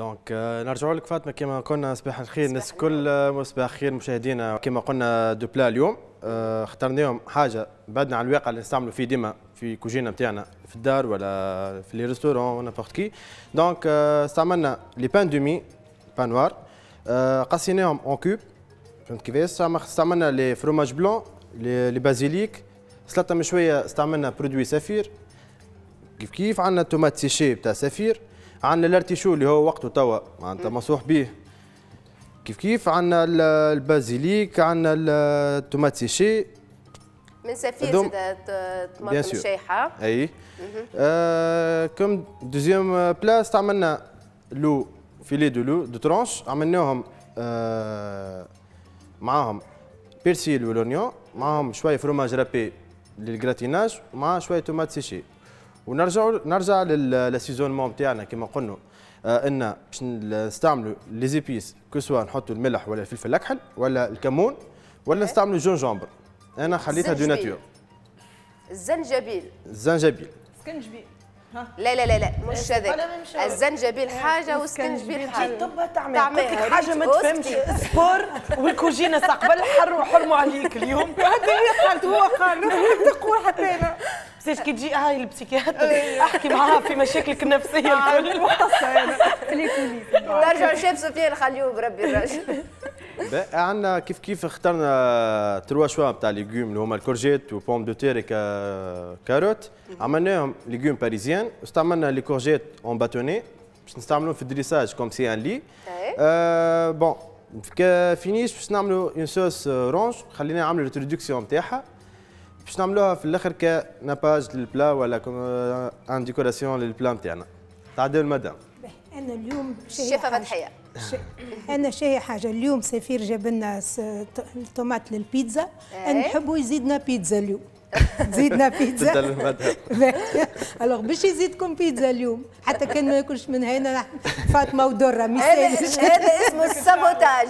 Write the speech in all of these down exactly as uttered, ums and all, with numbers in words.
دونك نرجعوا لك فاطمه كما قلنا صباح الخير الناس الكل، صباح الخير مشاهدينا. كما قلنا دو بلا اليوم اخترناهم حاجه بعدنا عن الواقع اللي نستعملوا فيه ديما في الكوجينه نتاعنا في الدار ولا في لي ريستورون نابورت كي. دونك استعملنا لي بان دومي بان نوار، قسيناهم اون كوب، فهمت كيفاش. استعملنا لي فروماج بلون، لي بازيليك، سلطه مشويه استعملنا برودوي سفير كيف كيف. عندنا تومات سيشي بتاع سفير، عندنا الارتيشو اللي هو وقته توا معناتها مصوح به كيف كيف. عندنا البازيليك، عندنا التومات سيشي من سفير زاد طماطم شايحه. اي آه كم دوزيام بلا استعملنا لو فيلي دو لو دو ترونش، عملناهم آه معاهم بيرسيل ولونيون، معاهم شويه فروماج رابي للجراتيناج، ومع شويه تومات سيشي. ونرجعوا نرجع للسيزونمون تاعنا كما قلنا آه ان باش نستعملوا لي زيبيس كو سوا نحطوا الملح ولا الفلفل الاكحل ولا الكمون ولا نستعملوا الجونجومبر. انا خليتها دو ناتور. الزنجبيل الزنجبيل سكنجبيل. لا لا لا لا مش هذاك، الزنجبيل حاجه والسكنجبيل حاجه. طب تعمل حاجه ما تفهمش سبور والكوجينه قبل حر حرموا عليك اليوم. هذا هي قالت، هو قال تقوى حتى انا بس كي تجي هاي البسيكياتر احكي معاها في مشاكلك النفسيه الكل مختصه انا في الكوليس. نرجع لشيف سفيان الخليوب ربي الرجل. عندنا كيف كيف اخترنا تروا شوا نتاع ليغوم اللي هما الكورجيت وبوم دو تير كاروت. عملناهم ليغوم باريزيان، واستعملنا لي كورجيت اون باتوني باش نستعملوهم في الدريساج كوم سي ان لي. أه بون كفينيش باش نعملوا اون صوص رونج، خلينا نعملوا الانتروداكسيون نتاعها باش نعملوها في الاخر كناباج للبلا ولا ان ديكوراسيون للبلا نتاعنا. تعداو المدام. انا اليوم الشيفه فتحيه. انا شاهي حاجه اليوم سفير جاب لنا الطوماط للبيتزا، انا نحبوا يزيدنا بيتزا اليوم. زيدنا بيتزا. الوغ باش يزيدكم بيتزا اليوم حتى كان ما ياكلش من هنا فاطمه ودره مثال. هذا اسمه السابوتاج.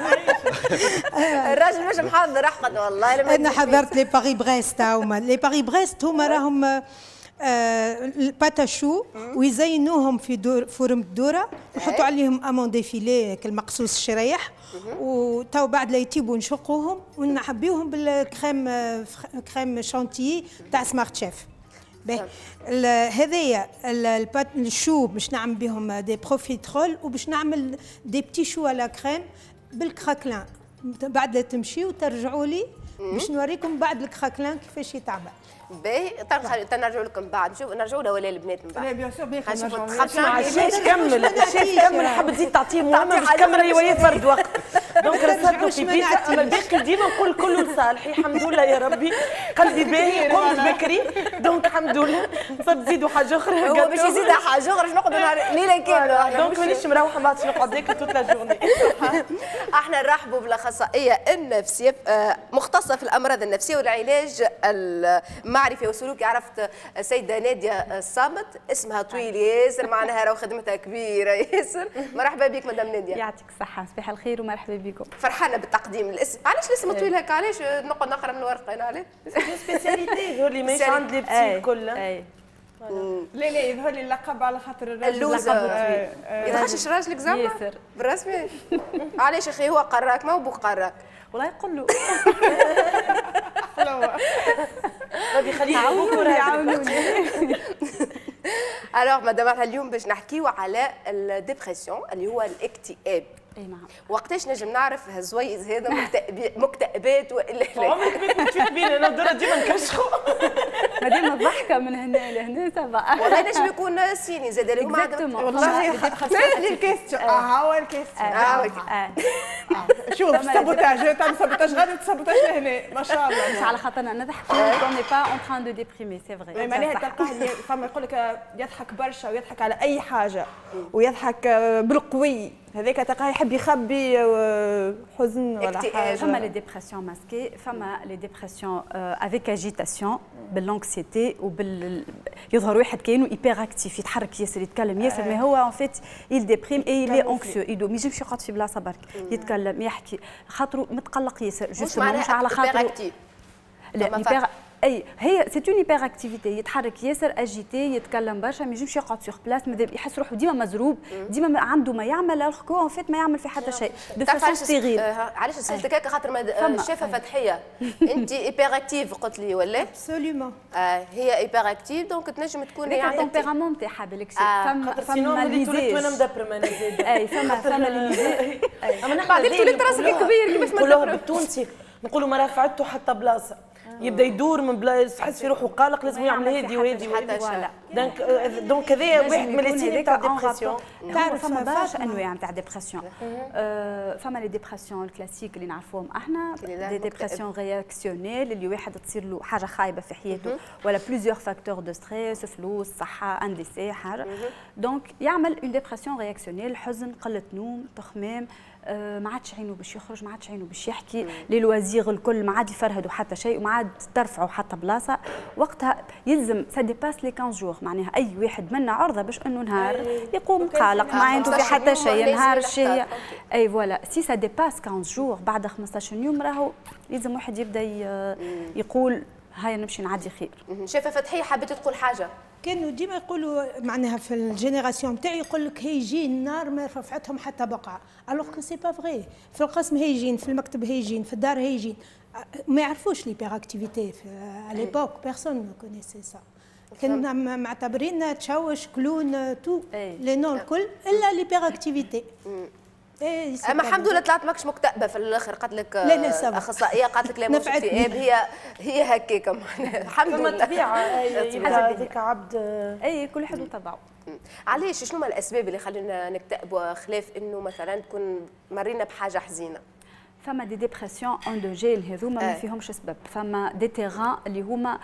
الراجل مش محضر احمد والله. انا حضرت لي باري بريست هما لي باري بريست هما راهم الباتاشو ويزينوهم في دور فورم الدوره ويحطوا عليهم امون ديفيلي كالمقصوص الشرايح، وتو بعد لا يطيبوا نشقوهم ونحبيوهم بالكريم كريم شانتيي تاع سمارت شيف. هذايا الشو باش نعمل بهم دي بروفيترول وباش نعمل دي بتي شو على كريم بالكراكلان. بعد لا تمشيو ترجعوا لي باش نوريكم بعد الكراكلان كيفاش يتعمل. باهي تنرجعوا لكم بعد. شوف نرجعوا ولا البنات من بعد. لا بيان سور بيان سور. الشيف كمل الشيف كمل حب تزيد تعطيه مهمه باش تكمل روايات فرد وقت. دونك رسالته في بيتزا. اما الباقي ديما نقول كله لصالحي الحمد لله يا ربي. قلبي باهي قمت بكري دونك الحمد لله. صاب تزيدوا حاجه اخرى. هو باش يزيد حاجه اخرى باش نقعدوا ليله كامله. دونك مانيش مروحه ما عادش نقعد ناكل توت لا جورني. احنا نرحبوا بالاخصائيه النفسيه مختصه في الامراض النفسيه والعلاج المعرفي والسلوكي. عرفت السيده ناديه الصامت، اسمها طويل ياسر معناها راهو خدمتها كبيره ياسر. مرحبا بك مدام ناديه. يعطيك الصحه، صباح الخير ومرحبا بكم. فرحانه بالتقديم. الاسم علاش الاسم طويل هكا؟ علاش نقعد نقرا من الورقه انا علاش؟ سبيسياليتي يظهر لي ماشي عند لي بتي الكل. اي لا لا يظهر لي اللقب على خاطر الراجل اللوزه. يتغشش راجلك زعما؟ ياسر بالرسمي. علاش اخي هو قراك ما هو بوك قراك؟ والله يقول له ربي يخليه يعاونوني. الوغ مدام احنا اليوم باش نحكيو على الديبرسيون اللي هو الاكتئاب. اي نعم. وقتاش نجم نعرف هالزويز هذا مكتئبات والا لا؟ عمرك ما كنت في بينا انا ودرا ديما نكشخوا. ديما الضحكه من هنا لهنا سافا. والله نجم يكون سيني زاد اللي هما والله خاصني الكيستيون. اه هو الكيستيون. اه شوف السابوتاج تعمل سابوتاج غادي تسابوتاج لهنا ما شاء الله. مش على خاطرنا نضحك اون ني با اون تران دو ديبريمي سي فري. معناها تلقاه فما يقول لك يضحك برشا ويضحك على اي حاجه ويضحك بالقوي، هذاك تلقاه يحب يخبي حزن ولا حاجه. فما لي ديبرسيون ماسكي، فما لي ديبرسيون افيك اجيتاسيون بالانكسيتي وبال يظهر واحد كانه ايبر اكتيف يتحرك ياسر يتكلم ياسر مي هو ان فيت يل ديبريم اي لي انكسيو يدو ما يجمش يقعد في بلاصه برك يتكلم يحكي خاطره متقلق ياسر جوستومون مش على خاطره لا ايبر اي هي سي اون هيبر اكتيفيتي، يتحرك ياسر اجيتي، يتكلم برشا، ما ينجمش يقعد سور بلاس، يحس روحه ديما مزروب، ديما عنده ما يعمل، الخو ان فيت ما يعمل في حتى شيء دو فاسون ستيريل. علاش سالتك هكا خاطر الشافه فتحيه انت هيبر اكتيف قلت لي ولا؟ ابسوليومون. آه هي هيبر اكتيف دونك تنجم تكون يعني التمبيرامون نتاعها بالكسي. فما فما ليزيج وانا مدبره انا زاد. اي فما فما ليزيج. اما نحن بعدين تولي راسك كبير كيفاش ما نقولوها بالتونسي نقولوا ما رفعته حتى بلاصه. يبدا يدور من بلاصه يحس في روحه قلق لازم يعمل هذه وهذه وهذه. دونك دونك هذايا واحد من لي سيني تاع ديبرسيون. تعرف فما برشا انواع نتاع ديبرسيون. فما لي ديبرسيون الكلاسيك اللي نعرفوهم احنا، دي ديبرسيون رياكسيونيل اللي واحد تصير له حاجه خايبه في حياته ولا بليزيور فاكتور دو ستريس، فلوس، صحه، انديسي حاجه. دونك يعمل اون ديبرسيون رياكسيونيل، حزن، قله نوم، تخمام، ما عادش عينه باش يخرج، ما عادش عينه باش يحكي، لي لوازيغ الكل ما عاد يفرهدوا حتى شيء وما عاد ترفعوا حتى بلاصه. وقتها يلزم سا ديباس لي خمسة جور، معناها اي واحد منا عرضه باش انه نهار يقوم قلق ما عنده في حتى شيء، نهار الشيء اي فوالا. سي سا ديباس خمسة جور بعد خمسطاش يوم راهو لازم واحد يبدا يقول هيا نمشي نعدي خير. شايفه فتحيه حبيت تقول حاجه؟ كانوا ديما يقولوا معناها في الجينيراسيون نتاعي يقول لك هيجين النار ما رفعتهم حتى بقعه، الوغ كو سي با فغي. في القسم هيجين، في المكتب هيجين، في الدار هيجين، ما يعرفوش ليبر اكتيفيتي على ليبوك، بيرسون ما كونيسي سا. كنا معتبرين تشوش كلون تو لي نون الكل الا ليبر اكتيفيتي. اما الحمد لله طلعت ماكش مكتئبه في الاخر، قالت لك لا لا اخصائيه قالت لك لا مش اكتئاب، هي هي هكاك الحمد لله. فما طبيعه هذيك عبد اي كل واحد وطبعه. علاش شنو هما الاسباب اللي خلونا نكتئبوا خلاف انه مثلا تكون مرينا بحاجه حزينه؟ فما دي ديبرسيون اندوجين هذوما ما فيهمش سبب، فما دي تيغان اللي هما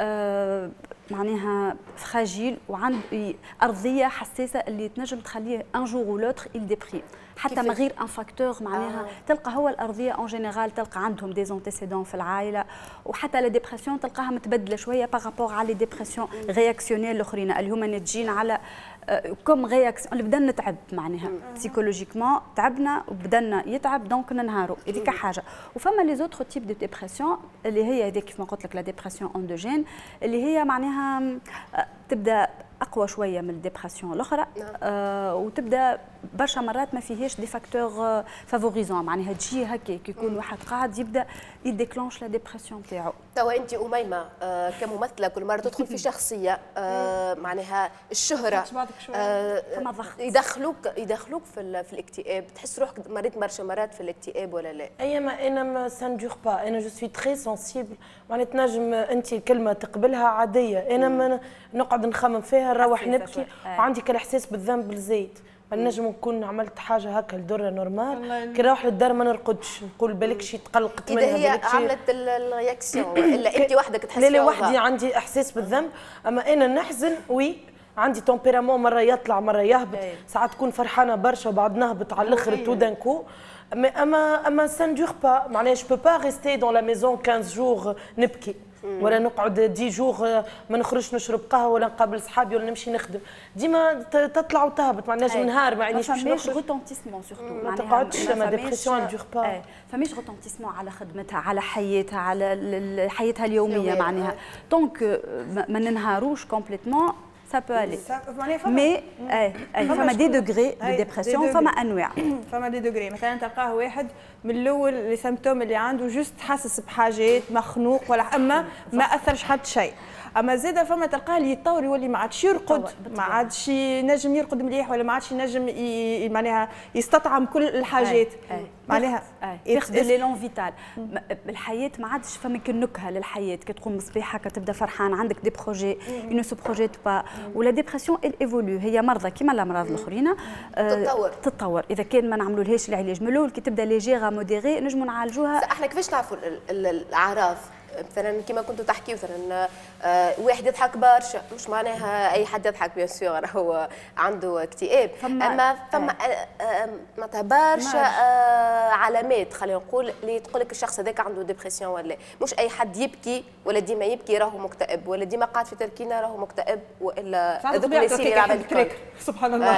آه معناها فراجيل وعند ارضيه حساسه اللي تنجم تخليه ان جور و لوتر يل ديبريم حتى من غير ان فاكتور معناها. آه. تلقى هو الارضيه اون جينيرال تلقى عندهم دي زونتيسيدون في العائله، وحتى لا ديبرسيون تلقاها متبدله شويه بارابور على لي ديبرسيون رياكسيونيل الاخرين اللي هما ناتجين على كوم رياكسيون اللي بدنا نتعب معناها بسيكولوجيكمون تعبنا وبدنا يتعب دونك ننهاروا، هذيك حاجه. وفما لي زوتر تيب دو ديبرسيون اللي هي هذيك كيف ما قلت لك لا ديبرسيون اندوجين اللي هي معناها تبدا اقوى شويه من الديبرسيون الاخرى. آه وتبدا برشا مرات ما فيهاش دي فاكتور فافوريزون، معناها تجي هكاك يكون واحد قاعد يبدا يديكلونش لا ديبرسيون تاعو. توا انت اميمه آه كممثله كل مره تدخل في شخصيه آه معناها الشهره آه يدخلوك يدخلوك في, في الاكتئاب، تحس روحك مريت برشا مرات في الاكتئاب ولا لا؟ اي ما انا ما ساندور با، انا جو سوي تري سونسيبل، معناتها تنجم انت كلمه تقبلها عاديه، انا ما نقعد نخمم فيها نروح نبكي وعندي كالاحساس بالذنب الزايد. نجم نكون عملت حاجه هكا لدره نورمال كي نروح للدار ما نرقدش، نقول بالك شي تقلقت منها. اذا هي عملت الرياكسيون الا انت وحدك تحس لا لا وحدي عندي احساس بالذنب، اما انا نحزن وي عندي تمبيرامون مره يطلع مره يهبط، ساعات تكون فرحانه برشا وبعد نهبط على الاخر تو دان كو. اما اما سان دور با، معناها جو بو با ريستي دون لا ميزون خمسة جور نبكي ولا نقعد عشرة جور ما نخرجش نشرب قهوه ولا نقابل صحابي ولا نمشي نخدم، ديما تطلع وتهبط، ما نجم نهار ما عنديش باش نخرج. غوتونتيسمون سورتو ما تقعدش ما ديبرسيون دور با، فماش غوتونتيسمون على خدمتها على حياتها على حياتها اليوميه معناها دونك ما ننهاروش كومبليتمون ça peut aller. Mais فما دي دوغري دو ديبرسيون، فما انواع. فما دي دوغري، مثلا تلقاه واحد من الاول لي سيمبتوم اللي عنده جوست حاسس بحاجات مخنوق ولا اما ما اثرش حتى شيء. اما زاده فما تلقاه اللي يتطور يولي ما عادش يرقد، ما عادش ينجم يرقد مليح ولا ما عادش ينجم معناها يستطعم كل الحاجات معناها ياخذ ليلون فيتال. الحياه ما عادش فما نكهه للحياه، كي تقوم الصباح هكا تبدا فرحان عندك دي بروجي اون سو بروجيت با. ولا ديبرسيون ال ايفولو هي مرضى كيما الامراض الاخرين تتطور تتطور اذا كان ما نعملولهاش العلاج من الاول كي تبدا ليجيغا موديري نجموا نعالجوها. احنا كيفاش نعرفوا الاعراض؟ مثلا كما كنتوا تحكيوا مثلا آه واحد يضحك برشا، مش معناها اي حد يضحك بيان سور هو عنده اكتئاب، اما فما آه معناتها برشا آه علامات خلينا نقول اللي تقول لك الشخص هذاك عنده ديبرسيون ولا مش اي حد يبكي ولا ديما يبكي راهو مكتئب ولا ديما قاعد في تركينه راهو مكتئب والا هذوك اللي يصير على الكل سبحان الله.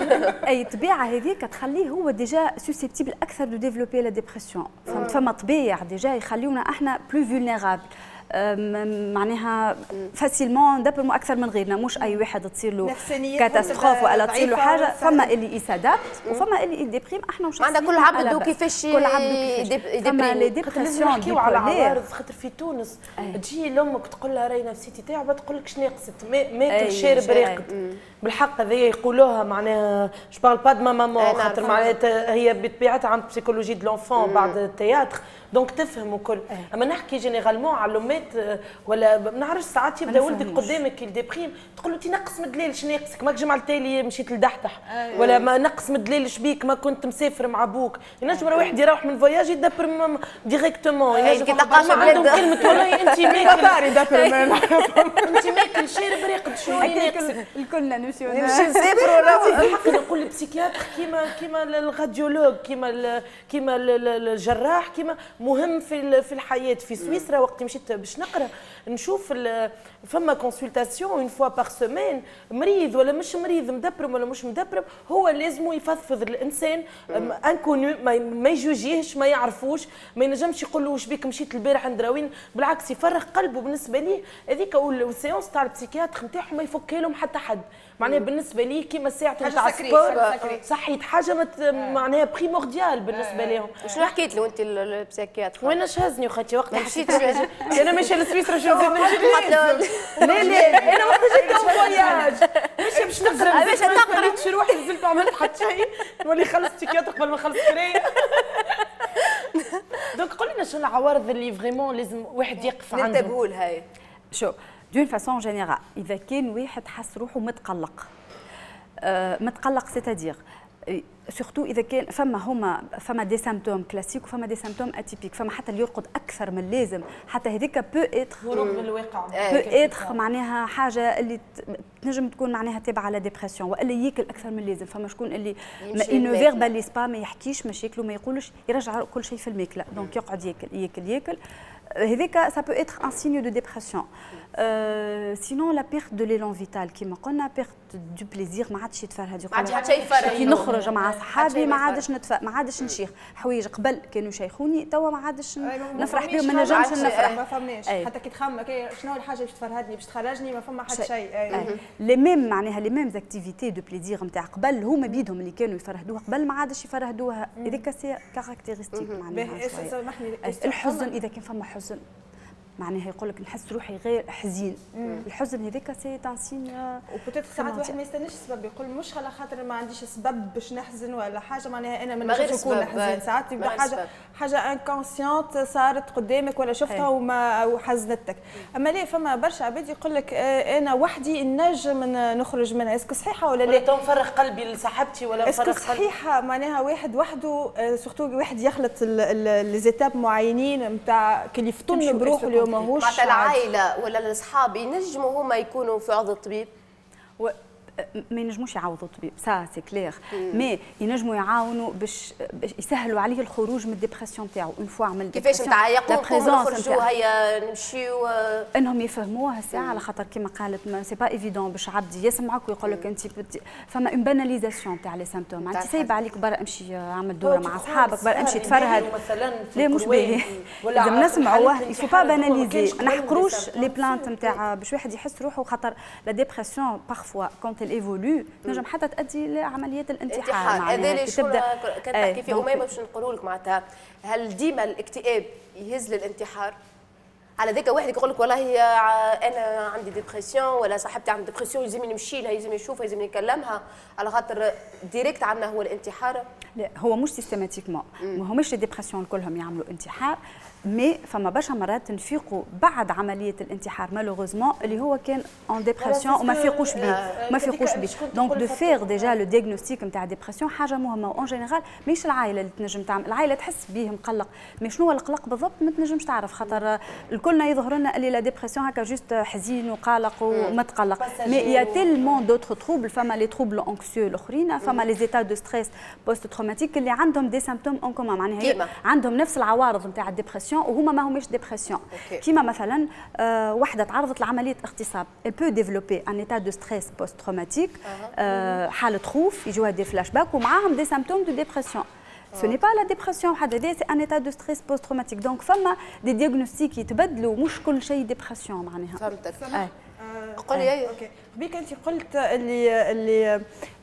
اي طبيعه هذيك تخليه هو ديجا سوسيبتيبل اكثر دو ديفلوبي لا ديبرسيون. فما طبيعه ديجا يخليونا احنا بلو فولنيرابل. معناها فاسيلمون ندبرموا اكثر من غيرنا، مش اي واحد تصير له كاتاستروف ولا تصير له حاجه، فما اللي يسادابت وفما اللي يديبريم. احنا وش عندنا كل عبد وكيفاش كل عبد كيفاش فما لي ديبرسيون نحكيو على عوارض. خاطر في تونس تجي لامك تقول لها راهي نفسيتي تاعها تقول لك شنو ناقصت ماكل شارب راقد. بالحق هذايا يقولوها معناها جو بارل با دو ما مامون، خاطر معناتها هي بطبيعتها عند بسيكولوجي دو لونفون بعد التياتر دونك تفهم وكل. اما نحكي جينيرالمون على الامات ولا ما نعرفش ساعات يبدا ولدك قدامك كي ديبريم تقول له انت نقص من الليل شنو ناقصك؟ ماك جمعه التالي مشيت لدحدح ولا ما نقص من الليل شبيك ما كنت مسافر مع ابوك. ينجم واحد يروح من فواياج يدبر ديريكتومون، ينجم تلقاش عندهم كلمه والله انت ماكل انت ماكل شارب راقد شنو ناقصك؟ الكلنا نمشيو نمشي نسافروا الحق نقول البسيكياتر كيما كيما الراديولوج كيما كيما الجراح كيما مهم في في الحياه. في سويسرا وقت مشيت باش نقرا نشوف فما كونسلتاسيون اون فوا بار سيمين، مريض ولا مش مريض مدبرم ولا مش مدبرم هو لازم يفضفض الانسان انكونو ما يجوجيهش ما يعرفوش، ما ينجمش يقول له واش بيك مشيت البارح عند راوين، بالعكس يفرغ قلبه. بالنسبه ليه هذيك السيونس تاع البسيكياتر نتاعهم ما يفك لهم حتى حد، معناها بالنسبه ليه كيما ساعه نتاع السبور صحيت حاجه معناها بريمورديال بالنسبه لهم. شنو حكيت له انت البسيكياتر؟ وانا شهزني وخاتي وقت مشيت انا ماشيه لسويسرا شو لا لا انا وقت جيت فواياج ماشيه باش نقرا باش نقرا شي روحي نزلت عملت حتى شيء نولي خلصت سيكياتر قبل ما نخلص قرايه. دونك قول لنا شنو العوارض اللي فريمون لازم واحد يقف عندها ننتبهوا لها. هاي شو دون فاسون جينيرال اذا كان واحد حس روحه متقلق أه متقلق سيتادير سورتو اذا كان فما هما فما دي سيمبتوم كلاسيك وفما دي سيمبتوم اتيبيك، فما حتى اللي يرقد اكثر من اللازم حتى هذيك بو اتر هروب من الواقع بو اتر معناها حاجه اللي تنجم تكون معناها تابعه على ديبرسيون، والا ياكل اكثر من اللازم. فما شكون اللي انو فيرباليز با ما يحكيش مشاكله ما يقولش يرجع كل شيء في الماكله، دونك يقعد ياكل ياكل ياكل هذيك سا بو اتر ان سينيو دو ديبرسيون. سينون لا بيرت دو ليلون فيتال كيما قلنا بيرت دو بليزير ما عادش يتفرهد ما عادش يفرهد كي نخرج مع صحابي ما عادش نتف ما عادش نشيخ حوايج قبل كانوا يشيخوني توا ما عادش نفرح بهم ما نجمش نفرح ما فماش حتى كي تخمم شنو الحاجه باش تفرهدني باش تخرجني ما فما حتى شيء. لي ميم معناها لي ميم زاكتيفيتي دو بليزير نتاع قبل هما بيدهم اللي كانوا يفرهدوها قبل ما عادش يفرهدوها. هذيك سي كاركتيرستيك معناها الحزن اذا كان فما حزن معناها يقول لك نحس روحي غير حزين. الحزن هذاك سي تاع سين وبوتيت ساعات واحد ما يستناش السبب يقول مش على خاطر ما عنديش سبب باش نحزن ولا حاجه معناها انا ما نجمش نكون حزين. ساعات يبدا حاجه حاجه انكونسيونت صارت قدامك ولا شفتها وما وحزنتك. اما ليه فما برشا عباد يقول لك انا وحدي نجم نخرج منها. اسكو صحيحه ولا لا؟ ولا نفرغ قلبي لصاحبتي ولا نفرغ قلبي. اسكو صحيحه معناها واحد وحده سورتو واحد يخلط لي زيتاب معينين نتاع كي يفطن بروحه اللي ماهوش معناتها العائله ولا الاصحاب ينجموا هما يكونوا في عوض الطبيب و... ما ينجموش يعوضوا الطبيب سا سي كلير مي ينجموا يعاونوا باش يسهلوا عليه الخروج من الديبرسيون تاعو اون فوا عمل كيفاش نتاع يقولوا نخرجوا هيا نمشيو انهم يفهموها الساعه على خاطر كيما قالت ما سي با ايفيدون باش عبد يسمعك ويقول لك انت فما اون باناليزاسيون تاع لي سيمبتوم انت سايبه عليك برا امشي اعمل دوره مع اصحابك برا امشي تفرهد لا مش باهي لازم نسمعوه يفو با باناليزي ما نحقروش لي بلانت نتاع باش واحد يحس روحه خاطر لا ديبرسيون بارفوا كونت ايفولو تنجم حتى تؤدي لعمليات الانتحار. هذا اللي تبدا كنت تحكي فيه اميمه باش نقولوا لك معناتها هل ديما الاكتئاب يهز للانتحار؟ على ذاك واحد يقول لك والله انا عندي ديبرسيون ولا صاحبتي عندها ديبرسيون يلزمني نمشي لها يلزمني نشوفها يلزمني نكلمها على خاطر ديريكت عندنا هو الانتحار. لا هو مش سيستماتيكمون ما هماش الديبرسيون كلهم يعملوا انتحار مي فما برشا مرات نفيقوا بعد عمليه الانتحار مالوغوزمون اللي هو كان اون ديبرسيون وما فيقوش به ما فيقوش به دونك دو فيغ ديجا لو دياغنوستيك نتاع ديبرسيون حاجه مهمه اون جينيرال ماهيش العائله اللي تنجم تعمل العائله تحس به مقلق مي شنو هو القلق بالضبط ما تنجمش تعرف خاطر الكلنا يظهر لنا اللي لا ديبرسيون هكا جوست حزين وقلق ومتقلق مي يا تيلمون دوتر تروبل فما لي تروبل انكسيو الاخرين فما لي زيتا دو ستريس بوست تروماتيك اللي عندهم دي سيمبتوم اون كومون معناها عندهم نفس العوارض نتاع الديبرسيون وهما ما هماش ديبرسيون كيما مثلا آه وحده تعرضت لعمليه اغتصاب elle peut développer un état de stress post traumatique آه حاله خوف يجوها دي فلاش باك ومعاهم دي سيمبتوم دو ديبرسيون سو ني با لا ديبرسيون وحده، هذا سي ان ايتا دو ستريس بوست تروماتيك. دونك فما دي دياغنوستيك يتبدلوا، مش كل شيء ديبرسيون معناها. فهمتك. قولي ايه اوكي. بيك انت قلت اللي اللي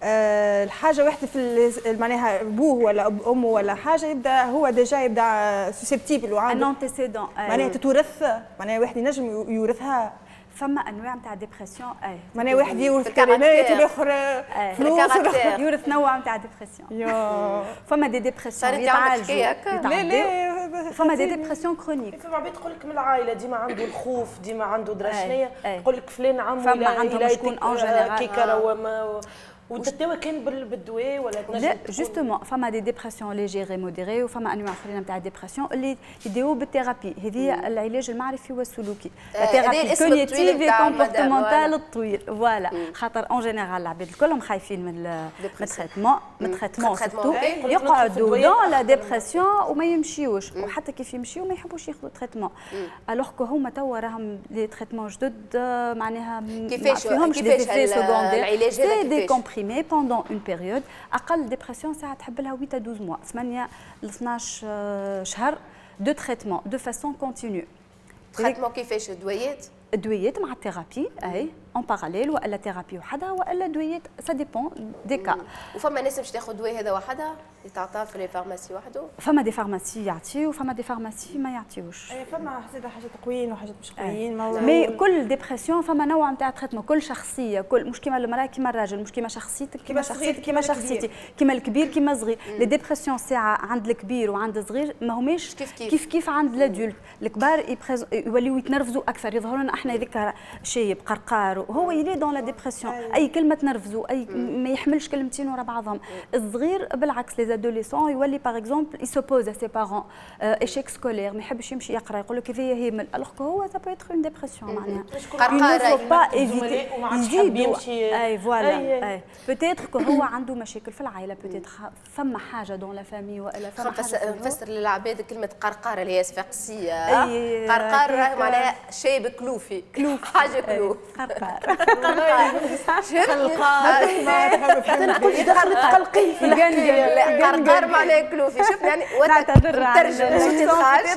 آه الحاجه واحده في معناها ابوه ولا امه ولا حاجه يبدا هو ديجا يبدا سوسيبتيبل وعنده ان انتيسيدون معناها تتورث، معناها واحد ينجم يورثها. فما انواع نتاع ديبرسيون اي معناها واحد يورث كلمات والاخر فلوس يورث نوع نتاع ديبرسيون. فما دي ديبرسيون يتعالجوا. لا لا فما دي ديبرسيون كرونيك. فما عباد تقول لك من العائله ديما عنده الخوف، ديما عنده درشنيه، يقول لك فلان عمو فما عندهم شكون اون جينيرال كيكا وما وتتوا كان بالدواء ولا تنجم؟ لا جوستومون فما دي ديبرسيون ليجيري موديري، وفما انواع اخرين نتاع ديبرسيون اللي يديروا بالثيرابي. هذه العلاج المعرفي والسلوكي، الثيرابي كوغنيتيف كومبورتمونتال الطويل. فوالا خاطر اون جينيرال العباد الكلهم خايفين من التريتمون، من التريتمون سورتو يقعدوا دون لا ديبرسيون وما يمشيوش، وحتى كيف يمشيو ما يحبوش ياخذوا تريتمون. الوغ كو هما توا راهم لي تريتمون جدد معناها كيفاش كيفاش العلاج هذا كيفاش mais pendant une période اقل ديبرسيون ساعه تحب لها ثمانية إلى اثناش mois، ثمانية ل اثناش شهر دو تريتمون دو فاسون كونتينيو. تريتمون كيفاش دويات؟ دويات مع الثيرابي اي اون باراليل، والا ثيرابي وحدها والا دويات، سا ديبون دي كا. وفما ناس باش تاخذ دواء هذا وحدها يتعطى في لي فارماسي وحده؟ فما دي فارماسي يعطيو وفما دي فارماسي ما يعطيوش. اي فما زاده حاجات قويين وحاجات مش قويين. مي كل ديبرسيون فما نوع نتاع تريتمون، كل شخصيه، كل مش كيما المراه كيما الراجل، مش كيما شخصيتك كيما شخصيتك كيما شخصيتي، كيما الكبير كيما الصغير. لي ديبرسيون ساعه عند الكبير وعند الصغير ما هماش كيف كيف, كيف, كيف عند الادولت. الكبار يوليو يتنرفزوا اكثر، يظهروا لنا احنا هذيك شايب قرقار، وهو يلي دون لا ديبرسيون اي كلمه تنرفزوا، اي ما يحملش كلمتين ورا بعضهم. الصغير بالعكس لي ادوليسون يولي باغ اكزومبل يسوبوز ا سي بارون ايشيك سكولير، ما يحبش يمشي يقرا، يقول لك هذايا هيمل، الوغ هو سا بو اتر اون ديبرسيون معناها قرقاره با ايفيتي يزيدوا. اي فوالا اي بوتيتر كو هو عنده مشاكل في العائله، بوتيتر فما حاجه دون لا فامي والا فما حاجه. نفسر للعباد كلمه قرقاره اللي هي صفاقسيه، قرقار راهي معناها شايب كلوفي، حاجه كلوف قرقار تقلقي في الحكايه. قرقار معناها كلوفي. شوف يعني ترجم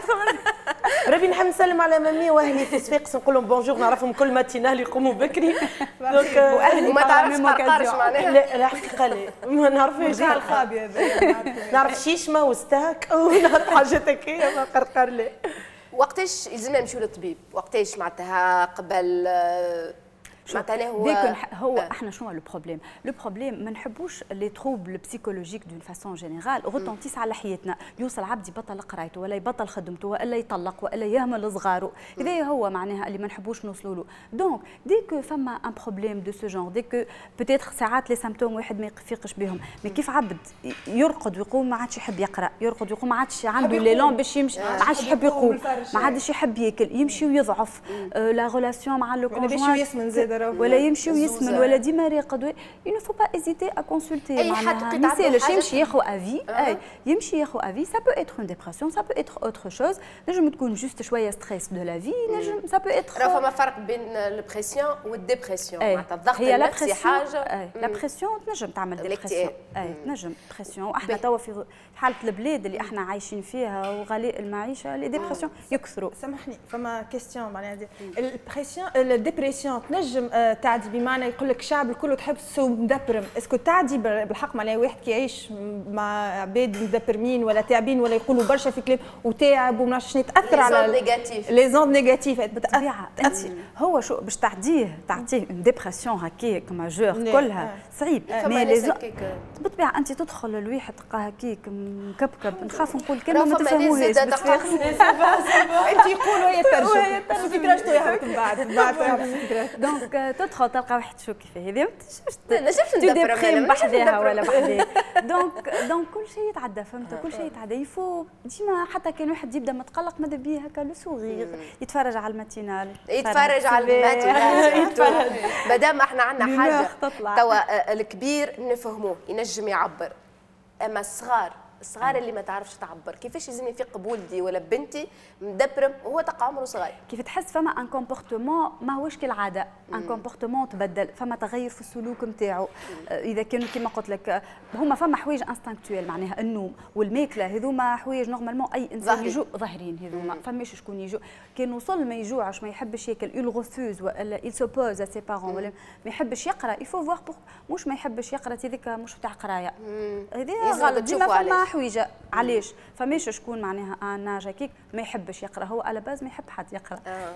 ربي نحب نسلم على مامي واهلي في صفاقس، نقول لهم بونجور، نعرفهم كل ماتينال يقوموا بكري. دونك واهلي وما تعرفش قرقارش معناها؟ لا الحقيقه لا ما نعرفهاش. الخابي هذا نعرف شيشمه وستاك ونعرف حاجات هكايا، ما قرقار لا. وقتاش يلزمنا نمشيو للطبيب؟ وقتاش معناتها قبل معناتها هو هو احنا شنو لو بروبليم؟ لو بروبليم ما نحبوش لي تروبل بسيكولوجيك دون فاسون جينيرال غوتونتيس على حياتنا، يوصل عبد يبطل قرايته ولا يبطل خدمته ولا يطلق ولا يهمل صغاره، هذا هو معناها اللي ما نحبوش نوصلوا له. دونك ديكو فما ان بروبليم دو سو جونر، ديكو بوتيتر ساعات لي سيمبتوم واحد ما يفيقش بهم، مي كيف عبد يرقد ويقوم ما عادش يحب يقرا، يرقد ويقوم ما عادش عنده ليلون باش يمشي، ما عادش يحب يقوم، ما عادش يحب ياكل، يمشي ويضعف لا ريلاسيون مع لو كونجوان ولا يمشي ويسمن ولا ديما راقد. يو فو با ايزيتي ا كونسلتي. اي حد ما يسالش يمشي ياخذ افي، اي يمشي ياخذ افي. سا بو اتر اون ديبرسيون، سا بو اتر اوتر شوز، نجم تكون جوست شويه ستريس دو لا في، نجم سا بو اتر. راه فما فرق بين البريسيون والديبرسيون، معناتها الضغط النفسي حاجه. لا بريسيون تنجم تعمل ديبرسيون، اي تنجم بريسيون. واحنا توا في حاله البلاد اللي احنا عايشين فيها وغلاء المعيشه، لي ديبرسيون يكثروا. سامحني فما كيستيون معناها البريسيون الديبرسيون تنجم تعدي بمعنى يقول لك الشعب الكل تحسه مدبرم، اسكو تعدي بالحق معناها واحد كيعيش مع عباد مدبرمين ولا تعبين ولا يقولوا برشا في كلام وتاعب وما نعرفش شنو تاثر على لي زوند نيجاتيف بالطبيعه. انت هو شو باش تعديه تعطيه اون ديبرسيون هكاك ماجور كلها صعيب. مي لي زوند بالطبيعه انت تدخل للواحد تلقاه هكاك مكبكب، نخاف نقول كلمه ما تفهموهاش. انت يقولوا هي ترجم الفكره شنو يهبط من بعد بعد دونك تدخل تلقى واحد شو كيف هذه نجمش ندبر بحذاها ولا بحذاه. دونك دونك كل شيء يتعدى، فهمت؟ كل شيء يتعدى. يفو ديما حتى كان واحد يبدا متقلق ماذا بيه هكا لو سوغيغ، يتفرج على الماتينال، يتفرج على الماتينال. مادام احنا عندنا حاجه توا الكبير نفهموه ينجم يعبر، اما الصغار الصغار اللي ما تعرفش تعبر كيفاش لازم يفيق بولدي ولا بنتي مدبرم وهو تقع عمره صغير؟ كيف تحس فما ان كومبورتمون ماهوش كالعاده، ان كومبورتمون تبدل، فما تغير في السلوك نتاعو. اذا كانوا كما قلت لك هما فما حوايج انستانكتويل معناها النوم والماكله، هذوما حوايج نورمالمون اي انسان يجوع ظاهرين، هذوما فماش شكون يجوع. كان وصل ما يجوعش ما يحبش ياكل يل غوفوز ولا يل سوبوز ا سي بارون ولا ما يحبش يقرا، يفو فوار مش ما يحبش يقرا هذيك مش تاع قرايه، هذه غلط. ديما فما حويجه علاش فماش شكون معناها انا هكيك ما يحبش يقرا، هو على باز ما يحب حد يقرا.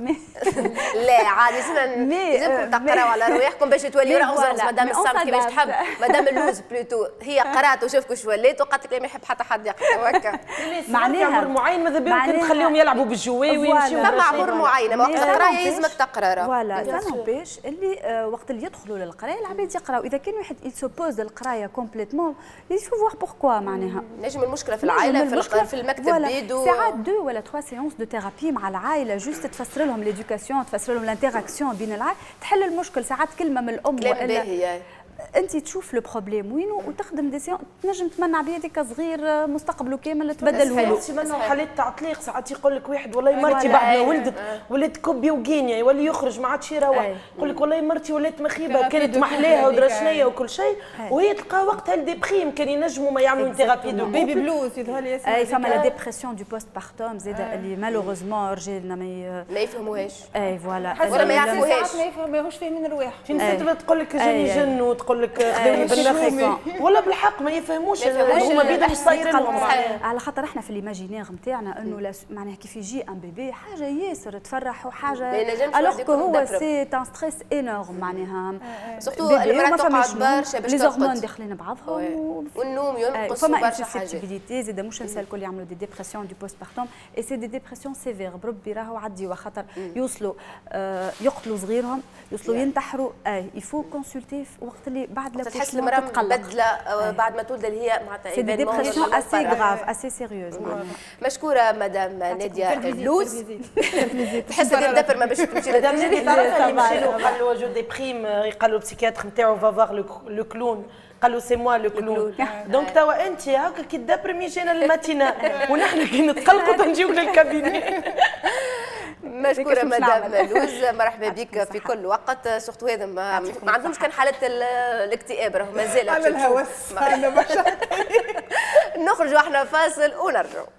لا عادي لازمكم تقراو على رواحكم باش تولي رغز مدام الصمت كيفاش تحب، مدام اللوز بلوتو هي قرات وشوف كيفاش وليت وقالت لك ما يحب حتى حد يقرا هكا. معناها عمر معين ماذا بيهم كان تخليهم يلعبوا بالجواي ويمشيوا. فما عمر معين وقت القرايه يلزمك تقرا. فوالا سا نوبيش اللي وقت اللي يدخلوا للقرايه العباد يقراو، اذا كان واحد يسوبوز القرايه كومبليتمون يشوف فوار بوركوا معناها. نجم المشكله في العائله في المكتب بيدو ساعات دو ولا ثلاث سيونس دو ثيرابي مع العائله جوست تفسر لهم ليدوكاسيون، تفسر لهم الانتراكسيون بين العائله، تحل المشكل. ساعات كلمه من الام ولا انت تشوف لو بروبليم وينو وتخدم دي سيون، تنجم تمنع بيدك صغير مستقبله كامل تبدله له. تمنعوا حالات تعطليق، ساعات يقول لك واحد والله مرتي بعد ما ولدت ولات كوبي وقينيا يولي يخرج ما عادش يروح، يقول لك والله مرتي ولات مخيبه كانت محلاها ودرشنيه وكل شيء، وهي تلقى وقتها الديبريم كان ينجموا ما يعملوا ثيرابي دو بيبي بلوز يظهر لي. اي فما لا ديبرسيون دو بوست بارتوم زاد اللي مالوغوزمون رجالنا ما ما يفهموهاش. اي فوالا ولا ما يعرفوهاش، ما يفهموش فاهمين رواح. في ناس تقول لك جاني جن وتقول لك خذوني بالنخ ولا بالحق ما يفهموش هما بيدهم صايرين لهم. على خاطر احنا في الايماجينير نتاعنا انه معناها كيف يجي ان بيبي حاجه ياسر تفرح وحاجه، الوغ كو هو سي ان ستريس انورم معناها. سورتو المراه تقعد برشا باش لي زورمون داخلين بعضهم والنوم ينقص فما برشا حاجات. سيتيبيليتي زاد مش نسى الكل يعملوا دي ديبرسيون دو بوست بارتوم اي سي دي ديبرسيون سيفير بربي راهو عديوا خاطر يوصلوا يقتلوا صغيرهم، يوصلوا ينتحروا. اي يفو كونسلتي وقت اللي بعد لا تحس المراه مبدله بعد ما تولد اللي هي معناتها سي دي ديبرسيون اسي غراف اسي سيريوز. مشكوره مدام ناديه اللوز. تحس تدبر ما باش تمشي مدام ناديه تعرفها اللي مشي له قال له جو ديبريم، قالوا البسيكياتر نتاعو فافوار لو كلون، قالوا سي موا لو كلون. دونك توا انت هاكا كي تدبر يجينا الماتينا ونحن كي نتقلقوا تنجيو للكابيني. مشكورة مدام لوز، مرحبا بك في كل وقت. سورتو هذا ما, ما عندهمش كان حالة الاكتئاب راهو مازال. عمل هوس. نخرجوا احنا فاصل ونرجعوا.